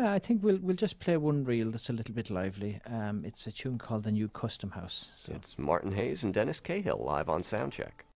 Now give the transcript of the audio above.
Yeah, I think we'll just play one reel that's a little bit lively. It's a tune called The New Custom House. So. It's Martin Hayes and Dennis Cahill live on SoundCheck.